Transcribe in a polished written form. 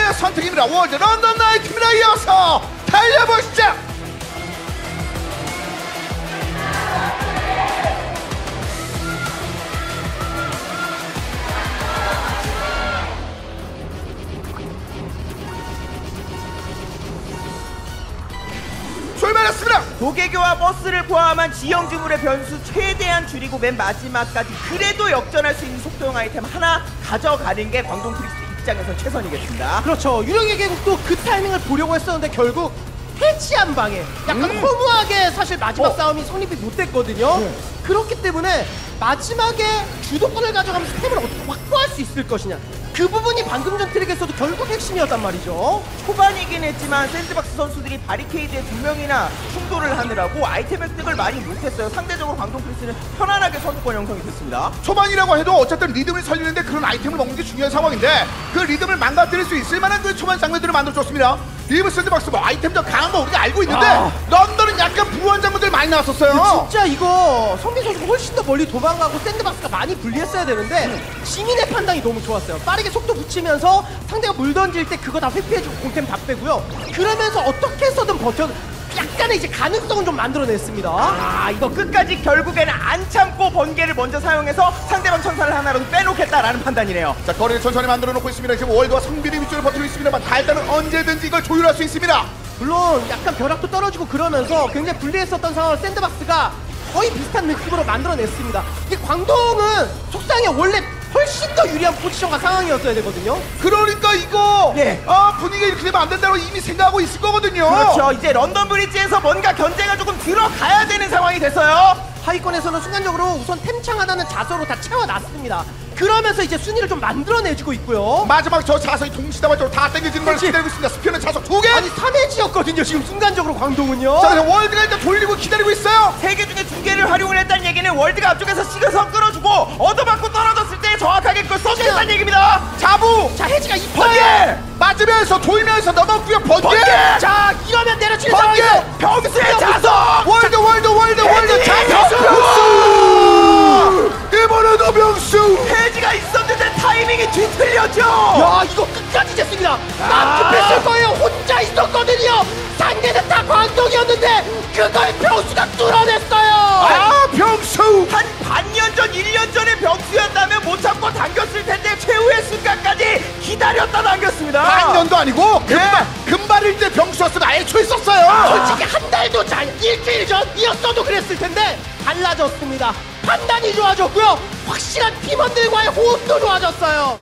최고의 선택입니다. 월드 런던 나이트입니다. 이어서 달려보시죠. 출발했습니다. 도개교와 버스를 포함한 지형 지물의 변수 최대한 줄이고 맨 마지막까지 그래도 역전할 수 있는 속도형 아이템 하나 가져가는 게 광동 프리스 입장에서 최선이겠습니다. 그렇죠. 유령의 계곡도 그 타이밍을 보려고 했었는데 결국 해치한 방에 약간 허무하게 사실 마지막 싸움이 성립이 못 됐거든요. 그렇기 때문에 마지막에 주도권을 가져가면서 템을 어떻게 확보할 수 있을 것이냐, 그 부분이 방금 전 트랙에서도 결국 핵심이었단 말이죠. 초반이긴 했지만 샌드박스 선수들이 바리케이드에 2명이나 충돌을 하느라고 아이템 획득을 많이 못했어요. 상대적으로 광동 프리스는 편안하게 선두권 형성이 됐습니다. 초반이라고 해도 어쨌든 리듬을 살리는데 그런 아이템을 먹는 게 중요한 상황인데 그 리듬을 망가뜨릴 수 있을 만한 그 초반 장면들을 만들어줬습니다. 리브 샌드박스 뭐 아이템도 강한 거 우리가 알고 있는데 런던은 약간 불우한 장면들 많이 나왔었어요. 진짜 이거 성빈 선수가 훨씬 더 멀리 도망가고 샌드박스가 많이 불리했어야 되는데 시민의 판단이 너무 좋았어요. 빠르게 속도 붙이면서 상대가 물 던질 때 그거 다 회피해주고 공템 다 빼고요. 그러면서 어떻게 해서든 버텨 약간의 이제 가능성은 좀 만들어냈습니다. 아, 이거 끝까지 결국에는 안 참고 번개를 먼저 사용해서 상대방 천사를 하나라도 빼놓겠다라는 판단이네요. 자, 거리를 천천히 만들어 놓고 있습니다. 지금 월드와 성빈이 위쪽을 버티고 있습니다만 달달은 언제든지 이걸 조율할 수 있습니다. 물론 약간 벼락도 떨어지고 그러면서 굉장히 불리했었던 상황을 샌드박스가 거의 비슷한 느낌으로 만들어냈습니다. 이게 광동은 속상해 원래 훨씬 더 유리한 포지션과 상황이었어야 되거든요. 그러니까 이거 예. 분위기가 이렇게 되면 안 된다고 이미 생각하고 있을 거거든요. 그렇죠. 이제 런던 브리지에서 뭔가 견제가 조금 들어가야 되는 상황이 됐어요. 하위권에서는 순간적으로 우선 템창 하나는 자서로 다 채워놨습니다. 그러면서 이제 순위를 좀 만들어내주고 있고요. 마지막 저 자석이 동시다발적으로 다 땡겨지는 걸 기다리고 있습니다. 스피어는 자석 2개! 아니 3회지였거든요 지금 순간적으로 광동은요. 자, 그래서 월드가 일단 돌리고 기다리고 있어요. 3개 중에 2개를 활용을 했다는 얘기는 월드가 앞쪽에서 시그선 끌어주고 얻어맞고 떨어졌을 때 정확하게 그걸 써주겠다는 얘기입니다. 자부! 자 해지가 번개! 이뻐요. 맞으면서 돌면서 넘어고요. 번개! 번개! 자 이러면 내려치는 번개! 상황이죠. 병수의 자석! 월드 자석! 이번에도 병수! 해지가 있었는데 타이밍이 뒤틀렸죠. 야 이거 끝까지 쟀습니다. 난 급했을 거예요. 혼자 있었거든요. 상대는 다 광동이었는데 그걸 병수가 뚫어냈어요. 병수! 한 반년 전, 1년 전에 병수였다면 못 참고 당겼을 텐데 최후의 순간까지 기다렸다 당겼습니다. 반년도 아니고 금발일 때 병수였으면 아예 초있었어요. 솔직히 한 달도 일주일 전이었어도 그랬을 텐데 달라졌습니다. 판단이 좋아졌고요. 확실한 팀원들과의 호흡도 좋아졌어요.